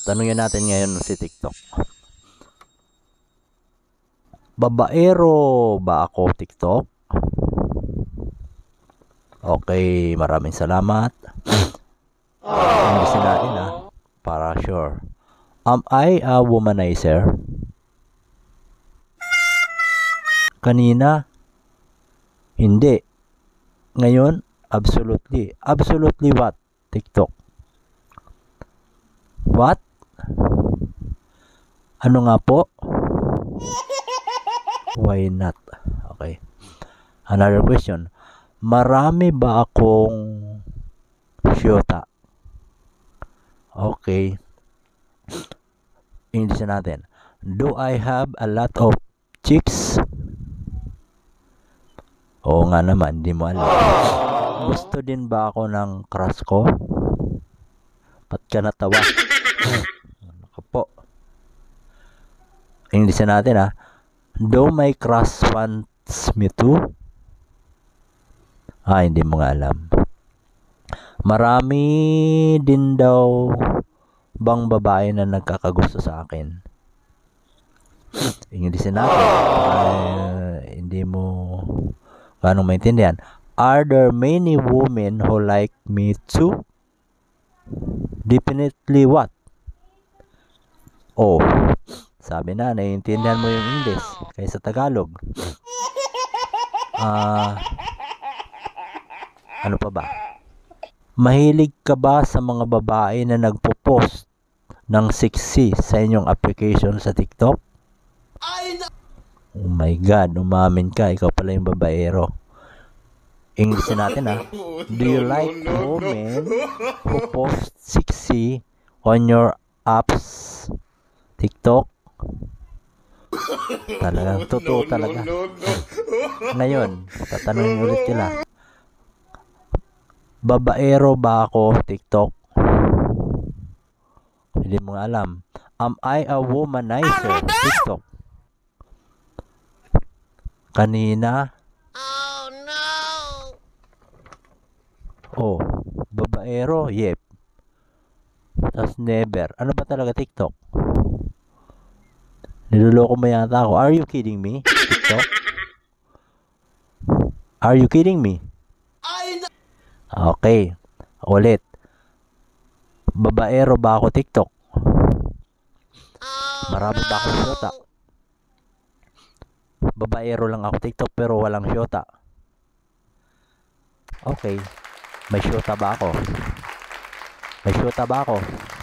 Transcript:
Tanungin natin ngayon si TikTok. Babaero ba ako, TikTok? Okay, maraming salamat. Inglesin natin para sure. Am I a womanizer? Kanina, hindi. Ngayon, absolutely. Absolutely what? TikTok. What? Ano nga po? Why not? Okay. Another question. Marami ba akong syota? Okay. English natin. Do I have a lot of chicks? Oo nga naman, hindi mo alam. Gusto din ba ako ng crush ko? Ba't ka natawa? Naka po. English natin Do my crush wants me to? Hindi mo nga alam. Marami din daw bang babae na nagkakagusto sa akin? English natin. Hindi mo ganong maintindihan. Are there many women who like me too? Definitely what? Oh, sabi na, naiintindihan mo yung English kaysa Tagalog. Ano pa ba? Mahilig ka ba sa mga babae na nagpo-post ng sexy sa inyong application sa TikTok? Oh my God, umamin ka, ikaw pala yung babaero. English natin Do you like women who post sexy on your apps? TikTok? Talagang totoo talaga. Ngayon, tatanungin ulit sila. Babaero ba ako, TikTok? Hindi mo alam. Am I a womanizer, TikTok? Kanina? Oh, babaero, yep. Tas never. Ano ba talaga, TikTok? Niloloko mo yata ako. Are you kidding me, TikTok? Are you kidding me? Okay. Ulit. Babaero ba ako, TikTok? Marami ba akong syota? Babaero lang ako, TikTok, pero walang syota. Okay. May syota ba ako? May syota ba ako?